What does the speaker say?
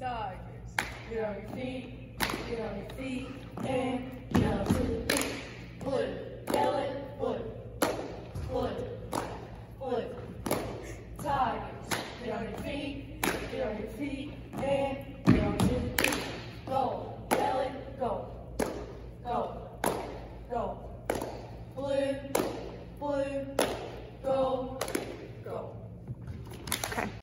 Tigers. Get on your feet, and get up.